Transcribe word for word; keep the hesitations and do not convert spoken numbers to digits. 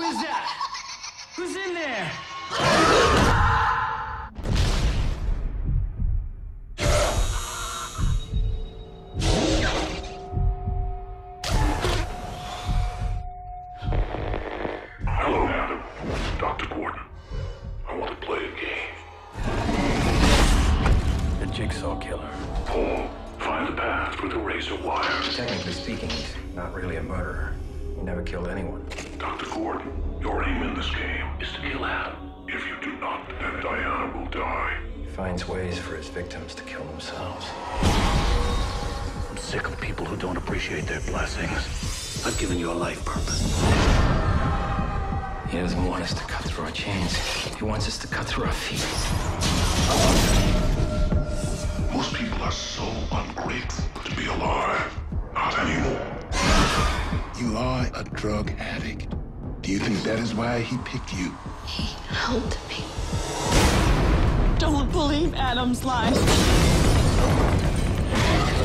is that? Who's in there? Hello, Adam. Doctor Gordon. I want to play a game. The Jigsaw Killer. Paul, find the path through the razor wires. Technically speaking, he's not really a murderer. He never killed anyone. Doctor Gordon, your aim in this game is to kill Adam. If you do not, then Diana will die. He finds ways for his victims to kill themselves. I'm sick of people who don't appreciate their blessings. I've given you a life purpose. He doesn't want us to cut through our chains. He wants us to cut through our feet. Most people are so ungrateful to be alive. Not anymore. You are a drug addict. Do you think that is why he picked you? He helped me. Don't believe Adam's lies.